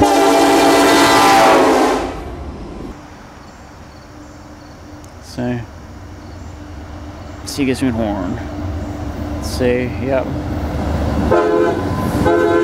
So, see, gives me an horn. Let's see, yep.